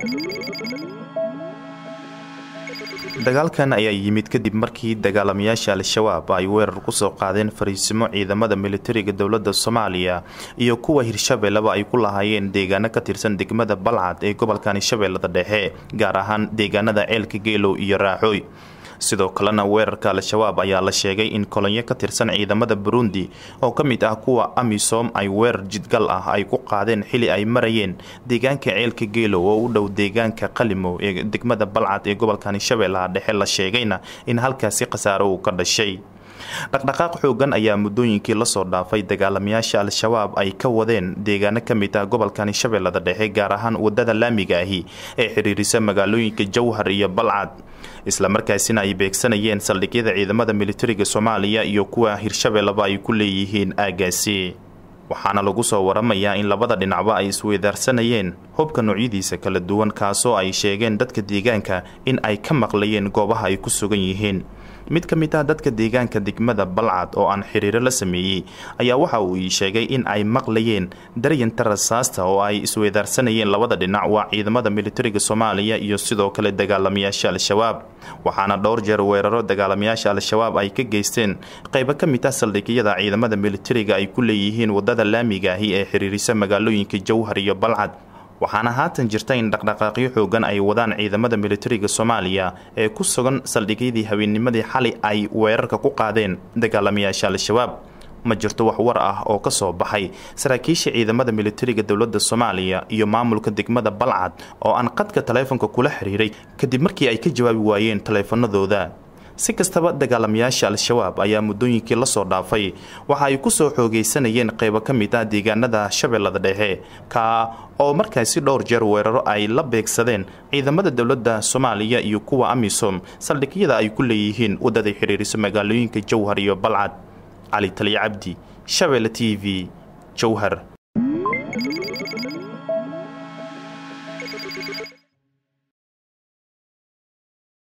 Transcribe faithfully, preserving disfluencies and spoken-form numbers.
dagaalkan ayaa yimid kadib markii dagaalamayaasha Al-Shabaab ay weerar ku soo qaadeen fariisimo ciidamada militariga dowladda Soomaaliya iyo kuwa Hirshabeelle ay ku lahaayeen deegaano ka tirsan degmada Balcad ee gobolka Hirshabeellada Dhexe gaar ahaan deegaanada Ceelka Geelow iyo Raaxooy. sidoo kalena weerarka Al-Shabaab ayaa la sheegay in kolonyo ka tirsan ciidamada Burundi oo ka mid ah kuwa AMISOM ay weerar jidgal ah ay ku qaadeen xili ay marayeen deegaanka Ceelka Geelow oo u dhow deegaanka Qalimow ee degmada Balcad ee gobolka Hirshabeellaha Dhexe la sheegayna in halkaasi khasaaro uu ka dhashay. dhaqdhaqaaq xoogan ayaa muddooyinkii la soo dhaafay dagaalamayaasha Al-Shabaab ay ka wadeen deegaano ka mid ah gobolka Hirshabeellada Dhexe gaar ahaan wadada laamiga ahi ee xiriirisa magaalooyinka Jowhar iyo Balcad, isla markaasina ay beegsanayeen saldhigyada ciidamada militariga Soomaaliya iyo kuwa Hirshabeellaba ay ku leeyihiin aagaasi. waxaana lagu soo waramayaa in labada dhinacba ay isweydaarsanayeen hubka noocyadiisa kala duwan kaasoo ay sheegeen dadka deegaanka in ay ka maqlayeen goobaha ay ku sugan yihiin. mid ka mid ah dadka deegaanka degmada Balcad oo aan xiriiro la sameeyay ayaa waxa uu ii sheegay in ay maqlayeen daryanta rasaasta oo ay isweydaarsanayeen labada dhinac waa ciidamada militariga Soomaaliya iyo sidoo kale dagaalamayaasha Al-Shabaab. waxaana dhowr jeer weeraro dagaalamayaasha Al-Shabaab ay ka geysteen qaybo ka mid ah saldhigyada ciidamada militariga ay ku leeyihiin wadada laamiga ahi ee xiriirisa magaalooyinka Jowhar iyo Balcad. waxaana haatan jirta in dhaqdhaqaaqyo xoogan ay wadaan ciidamada militariga Soomaaliya ee ku sugan saldhigyadii habeennimadii xali ay weerarka ku qaadeen dagaalamayaasha Al-Shabaab. ma jirto wax war ah oo ka soo baxay saraakiisha ciidamada militariga dowladda Soomaaliya iyo maamulka degmada Balcad oo aan qadka taleefanka kula xiriiray kadib markii ay ka jawaabi waayeen taleefanadooda. si kastaba dagaalamayaasha Al-Shabaab ayaa muddooyinkii la soo dhaafay waxa ay ku soo xoogeysanayeen qaybo ka mid ah deegaanada Shabeellada Dhexe ka oo markaasi dhowr jeer weeraro ay la beegsadeen ciidamada dowladda Soomaaliya iyo kuwa AMISOM saldhigyada ay ku leeyihiin wadada xiriirisa magaalooyinka Jowhar iyo Balcad. Ali Tali Cabdi, Shabeelle T V, Jowhar.